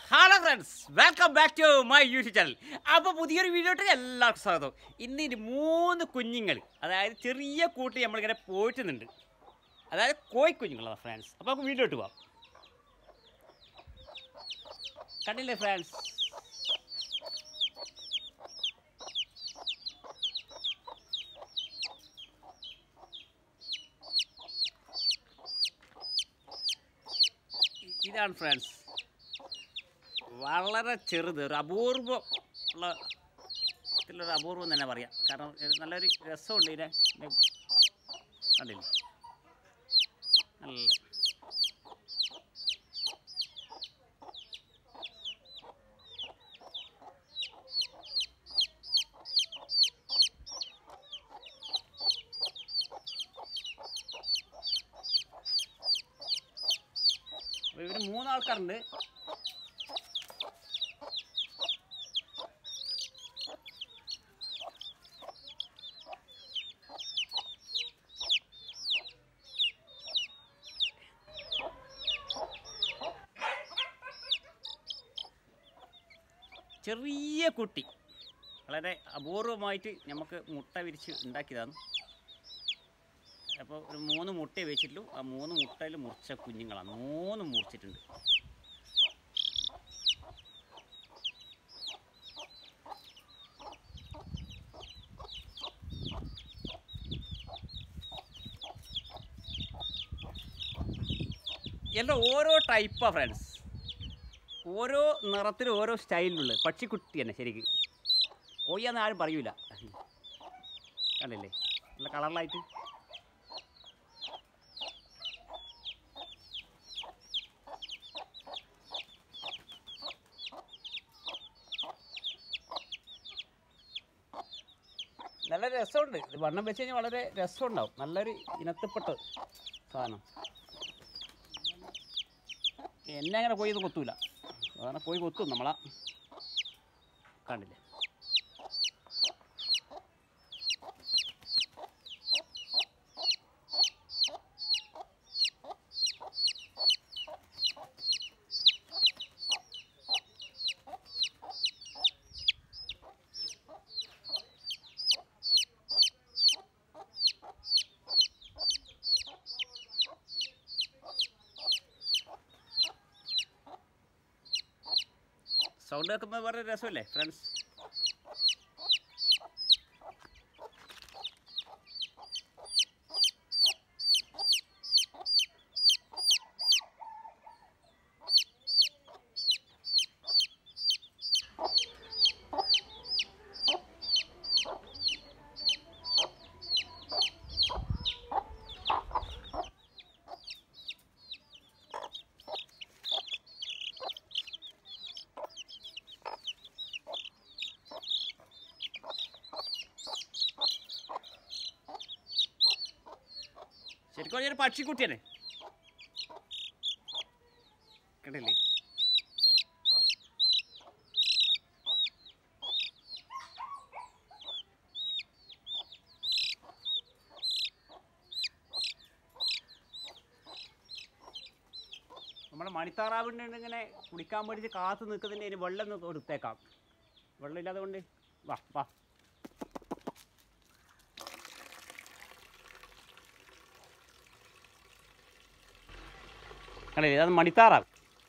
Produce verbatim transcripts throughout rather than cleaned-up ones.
Hello friends, welcome back to my YouTube channel. അപ്പോൾ പുതിയൊരു വീഡിയോട്ട് എല്ലാവർക്കും സ്വാഗതം. ഇന്ന് ഇത് മൂന്ന് കുഞ്ഞുങ്ങൾ, അതായത് ചെറിയ കൂട്ടി നമ്മളിങ്ങനെ പോയിട്ടുന്നുണ്ട്, അതായത് കോഴിക്കുഞ്ഞുങ്ങളാണ് ഫ്രണ്ട്സ്. അപ്പോൾ നമുക്ക് വീഡിയോ ഇട്ട് പോവാം. കണ്ടില്ലേ ഫ്രണ്ട്സ്, ഇതാണ് ഫ്രണ്ട്സ്, വളരെ ചെറുത്, ഒരു അപൂർവം ഉള്ള ഇതിലൊരു അപൂർവം തന്നെ പറയാം. കാരണം നല്ലൊരു രസമുണ്ട് ഇതിനെ. കണ്ടില്ല, നല്ല ഇവര് മൂന്നാൾക്കാരുണ്ട്. ചെറിയ കുട്ടി, വളരെ അപൂർവമായിട്ട് നമുക്ക് മുട്ട വിരിച്ച് ഉണ്ടാക്കിയതാണ്. അപ്പോൾ ഒരു മൂന്ന് മുട്ടയെ വെച്ചിട്ടുള്ളൂ. ആ മൂന്ന് മുട്ടയിൽ മുറിച്ച കുഞ്ഞുങ്ങളാണ്, മൂന്ന് മുറിച്ചിട്ടുണ്ട്. എല്ലാം ഓരോ ടൈപ്പാണ് ഫ്രണ്ട്സ്, ഓരോ നിറത്തിലും ഓരോ സ്റ്റൈലിലുള്ള പക്ഷിക്കുട്ടി തന്നെ. ശരിക്കും കോഴിയാന്ന് ആരും പറയൂല. കണ്ടില്ലേ, നല്ല കളറിലായിട്ട്. നല്ല രസമുണ്ട്. ഇത് വണ്ണം വെച്ച് കഴിഞ്ഞാൽ വളരെ രസമുണ്ടാവും. നല്ലൊരു ഇനത്തിൽപ്പെട്ട സാധനം. എന്നെ അങ്ങനെ കോഴിയൊന്നും കൊത്തൂല, കാരണം കോഴി കൊത്തും നമ്മളാ. കണ്ടില്ലേ, സൗണ്ട് കേൾക്കുമ്പോൾ വളരെ രസമല്ലേ ഫ്രണ്ട്സ്. ശരിക്കും ഒരു പക്ഷിക്കുട്ടിയാണ്. കണ്ടില്ലേ, നമ്മുടെ മണിത്താറാവിൻ്റെ ഇങ്ങനെ കുടിക്കാൻ വേണ്ടിയിട്ട് കാത്തു നിൽക്കുന്നതിൻ്റെ അതിന് വെള്ളം ഒന്ന് എടുത്തേക്കാം. വെള്ളം ഇല്ലാതെ കൊണ്ട് വാ വാ. അല്ലേ, ഇതാണ് മണിത്താറാവ്.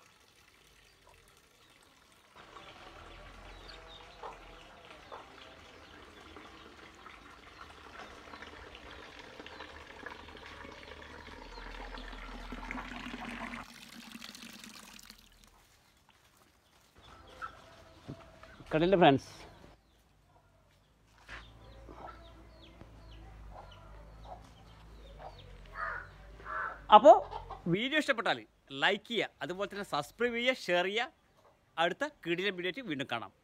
കണ്ടില്ലേ ഫ്രണ്ട്സ്, അപ്പോൾ വീഡിയോ ഇഷ്ടപ്പെട്ടാൽ ലൈക്ക് ചെയ്യുക, അതുപോലെ തന്നെ സബ്സ്ക്രൈബ് ചെയ്യുക, ഷെയർ ചെയ്യുക. അടുത്ത കിടിലൻ വീഡിയോ വീണ്ടും കാണാം.